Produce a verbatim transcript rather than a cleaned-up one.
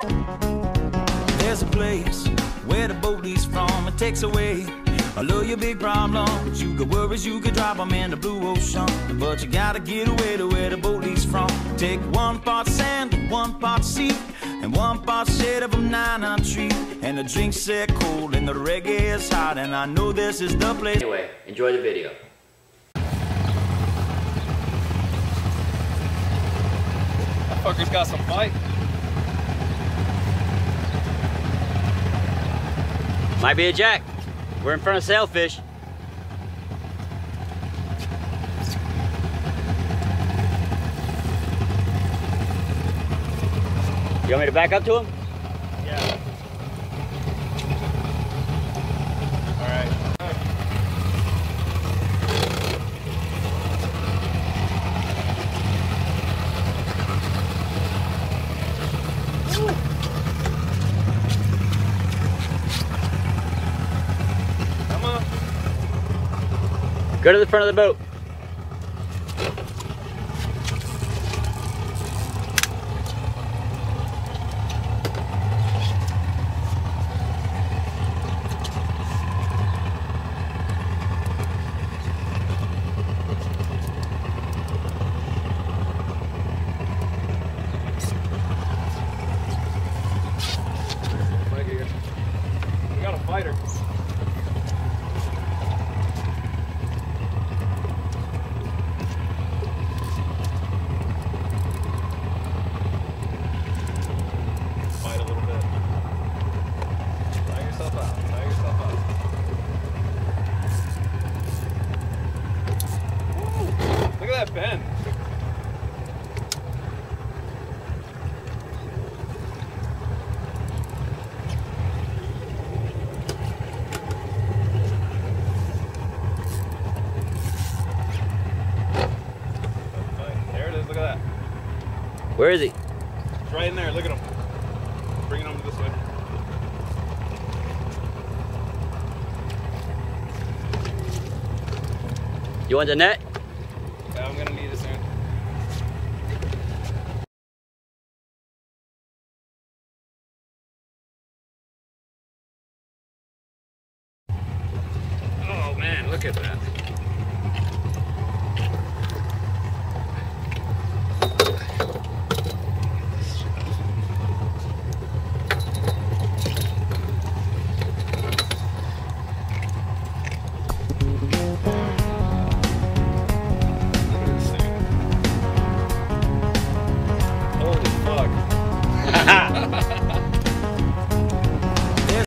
There's a place where the boat leaves from. It takes away all of your big problems. You got worries, you could drop them in the blue ocean, but you gotta get away to where the boat leaves from. Take one part sand, one part sea, and one part shade of a nine tree. And the drinks set cold and the reggae is hot, and I know this is the place. Anyway, enjoy the video. That fucker's got some fight. Might be a jack. We're in front of Sailfish. You want me to back up to him? Yeah. All right. Come on. Go to the front of the boat. We got a fighter. Fight a little bit. Tire yourself out. Tire yourself out. Woo! Look at that bend. There it is, look at that. Where is he? It's right in there, look at him. Bring it over this way. You want the net? Yeah, I'm gonna need it soon. Oh man, look at that.